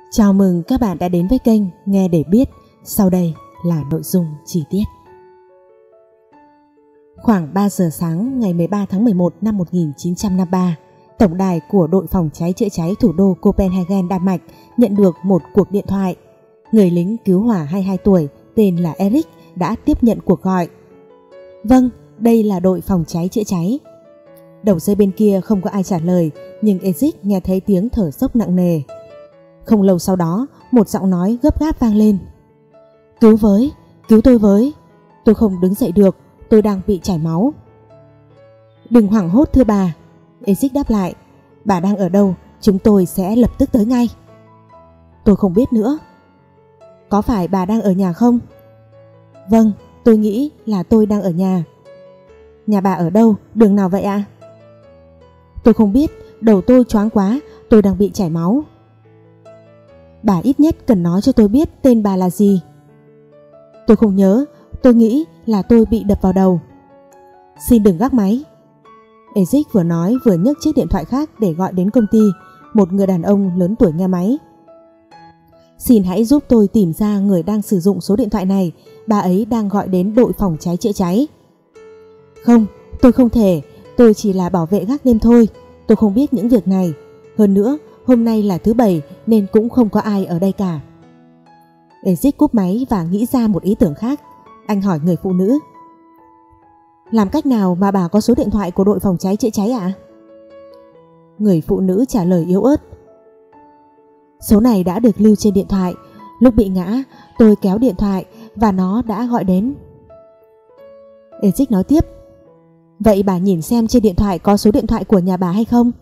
Chào mừng các bạn đã đến với kênh Nghe để biết. Sau đây là nội dung chi tiết. Khoảng 3 giờ sáng ngày 13 tháng 11 năm 1953, tổng đài của đội phòng cháy chữa cháy thủ đô Copenhagen, Đan Mạch nhận được một cuộc điện thoại. Người lính cứu hỏa 22 tuổi tên là Eric đã tiếp nhận cuộc gọi. Vâng, đây là đội phòng cháy chữa cháy. Đầu dây bên kia không có ai trả lời, nhưng Eric nghe thấy tiếng thở dốc nặng nề. Không lâu sau đó, một giọng nói gấp gáp vang lên. Cứu tôi với, tôi không đứng dậy được, tôi đang bị chảy máu. Đừng hoảng hốt thưa bà, Eric đáp lại. Bà đang ở đâu, chúng tôi sẽ lập tức tới ngay. Tôi không biết nữa. Có phải bà đang ở nhà không? Vâng, tôi nghĩ là tôi đang ở nhà. Nhà bà ở đâu, đường nào vậy ạ? Tôi không biết, đầu tôi choáng quá, tôi đang bị chảy máu. Bà ít nhất cần nói cho tôi biết tên bà là gì. Tôi không nhớ, tôi nghĩ là tôi bị đập vào đầu. Xin đừng gác máy. Eric vừa nói vừa nhấc chiếc điện thoại khác để gọi đến công ty. Một người đàn ông lớn tuổi nghe máy. Xin hãy giúp tôi tìm ra người đang sử dụng số điện thoại này. Bà ấy đang gọi đến đội phòng cháy chữa cháy. Không, tôi không thể. Tôi chỉ là bảo vệ gác đêm thôi. Tôi không biết những việc này. Hơn nữa, hôm nay là thứ Bảy nên cũng không có ai ở đây cả. Eric cúp máy và nghĩ ra một ý tưởng khác. Anh hỏi người phụ nữ. Làm cách nào mà bà có số điện thoại của đội phòng cháy chữa cháy ạ? Người phụ nữ trả lời yếu ớt. Số này đã được lưu trên điện thoại. Lúc bị ngã, tôi kéo điện thoại và nó đã gọi đến. Eric nói tiếp. Vậy bà nhìn xem trên điện thoại có số điện thoại của nhà bà hay không?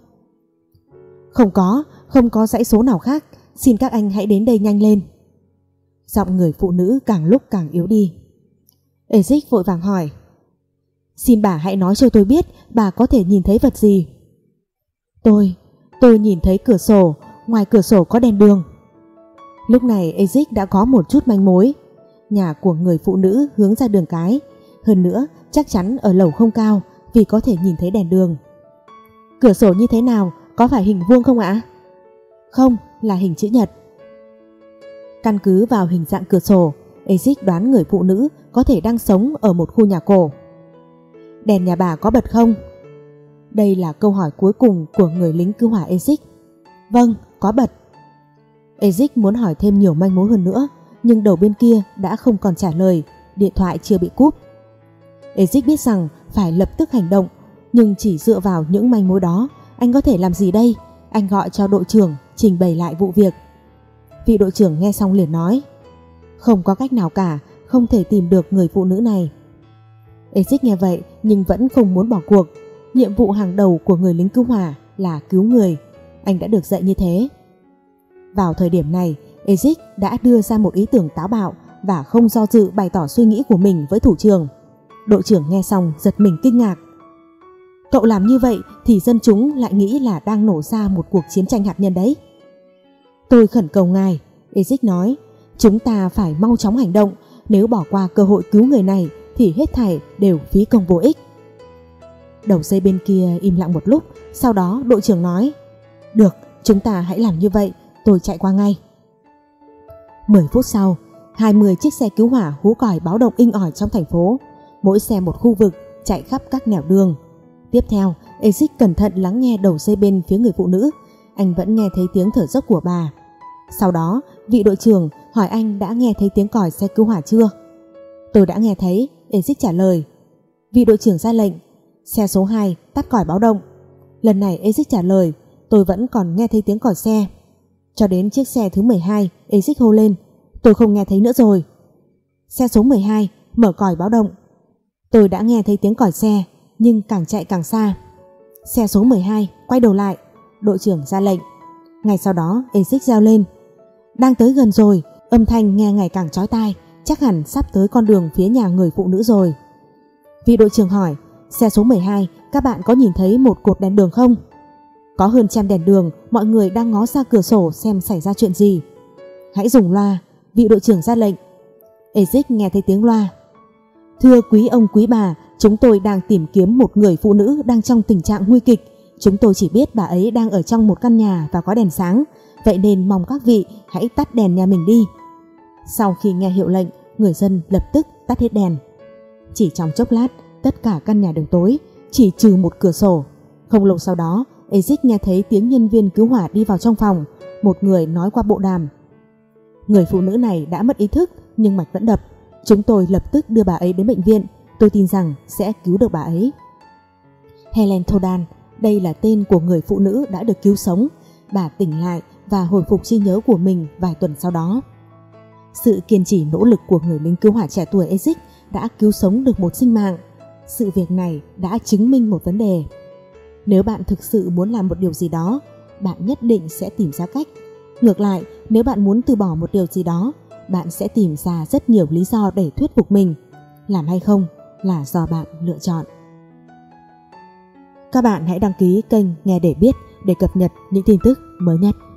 Không có dãy số nào khác. Xin các anh hãy đến đây nhanh lên. Giọng người phụ nữ càng lúc càng yếu đi. Eric vội vàng hỏi. Xin bà hãy nói cho tôi biết bà có thể nhìn thấy vật gì. Tôi nhìn thấy cửa sổ. Ngoài cửa sổ có đèn đường. Lúc này Eric đã có một chút manh mối. Nhà của người phụ nữ hướng ra đường cái. Hơn nữa chắc chắn ở lầu không cao, vì có thể nhìn thấy đèn đường. Cửa sổ như thế nào? Có phải hình vuông không ạ? Không, là hình chữ nhật. Căn cứ vào hình dạng cửa sổ, Eric đoán người phụ nữ có thể đang sống ở một khu nhà cổ. Đèn nhà bà có bật không? Đây là câu hỏi cuối cùng của người lính cứu hỏa Eric. Vâng, có bật. Eric muốn hỏi thêm nhiều manh mối hơn nữa, nhưng đầu bên kia đã không còn trả lời, điện thoại chưa bị cúp. Eric biết rằng phải lập tức hành động, nhưng chỉ dựa vào những manh mối đó, anh có thể làm gì đây? Anh gọi cho đội trưởng trình bày lại vụ việc. Vị đội trưởng nghe xong liền nói. Không có cách nào cả, không thể tìm được người phụ nữ này. Eric nghe vậy nhưng vẫn không muốn bỏ cuộc. Nhiệm vụ hàng đầu của người lính cứu hỏa là cứu người. Anh đã được dạy như thế. Vào thời điểm này, Eric đã đưa ra một ý tưởng táo bạo và không do dự bày tỏ suy nghĩ của mình với thủ trưởng. Đội trưởng nghe xong giật mình kinh ngạc. Cậu làm như vậy thì dân chúng lại nghĩ là đang nổ ra một cuộc chiến tranh hạt nhân đấy. Tôi khẩn cầu ngài, Eric nói, chúng ta phải mau chóng hành động. Nếu bỏ qua cơ hội cứu người này thì hết thảy đều phí công vô ích. Đầu dây bên kia im lặng một lúc. Sau đó đội trưởng nói. Được, chúng ta hãy làm như vậy, tôi chạy qua ngay. 10 phút sau, 20 chiếc xe cứu hỏa hú còi báo động inh ỏi trong thành phố. Mỗi xe một khu vực, chạy khắp các nẻo đường. Tiếp theo, Eric cẩn thận lắng nghe đầu dây bên phía người phụ nữ. Anh vẫn nghe thấy tiếng thở dốc của bà. Sau đó, vị đội trưởng hỏi anh đã nghe thấy tiếng còi xe cứu hỏa chưa? Tôi đã nghe thấy, Eric trả lời. Vị đội trưởng ra lệnh. Xe số 2 tắt còi báo động. Lần này Eric trả lời. Tôi vẫn còn nghe thấy tiếng còi xe. Cho đến chiếc xe thứ 12, Eric hô lên. Tôi không nghe thấy nữa rồi. Xe số 12 mở còi báo động. Tôi đã nghe thấy tiếng còi xe, nhưng càng chạy càng xa. Xe số 12 quay đầu lại. Đội trưởng ra lệnh. Ngay sau đó Eric reo lên. Đang tới gần rồi. Âm thanh nghe ngày càng chói tai. Chắc hẳn sắp tới con đường phía nhà người phụ nữ rồi. Vị đội trưởng hỏi. Xe số 12, các bạn có nhìn thấy một cột đèn đường không? Có hơn trăm đèn đường. Mọi người đang ngó ra cửa sổ xem xảy ra chuyện gì. Hãy dùng loa, vị đội trưởng ra lệnh. Eric nghe thấy tiếng loa. Thưa quý ông quý bà, chúng tôi đang tìm kiếm một người phụ nữ đang trong tình trạng nguy kịch. Chúng tôi chỉ biết bà ấy đang ở trong một căn nhà và có đèn sáng, vậy nên mong các vị hãy tắt đèn nhà mình đi. Sau khi nghe hiệu lệnh, người dân lập tức tắt hết đèn. Chỉ trong chốc lát, tất cả căn nhà đều tối, chỉ trừ một cửa sổ. Không lâu sau đó, Ezic nghe thấy tiếng nhân viên cứu hỏa đi vào trong phòng. Một người nói qua bộ đàm: người phụ nữ này đã mất ý thức nhưng mạch vẫn đập. Chúng tôi lập tức đưa bà ấy đến bệnh viện. Tôi tin rằng sẽ cứu được bà ấy. Helen Thodan, đây là tên của người phụ nữ đã được cứu sống. Bà tỉnh lại và hồi phục trí nhớ của mình vài tuần sau đó. Sự kiên trì nỗ lực của người lính cứu hỏa trẻ tuổi Ezic đã cứu sống được một sinh mạng. Sự việc này đã chứng minh một vấn đề. Nếu bạn thực sự muốn làm một điều gì đó, bạn nhất định sẽ tìm ra cách. Ngược lại, nếu bạn muốn từ bỏ một điều gì đó, bạn sẽ tìm ra rất nhiều lý do để thuyết phục mình. Làm hay không là do bạn lựa chọn. Các bạn hãy đăng ký kênh Nghe để biết để cập nhật những tin tức mới nhất.